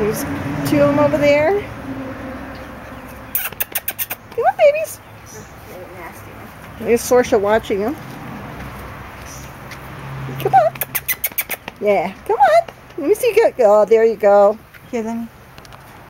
There's two of them over there. Come on, babies. There's Sorsha watching them. Come on. Yeah, come on. Let me see you go. Oh, there you go. Here, let me.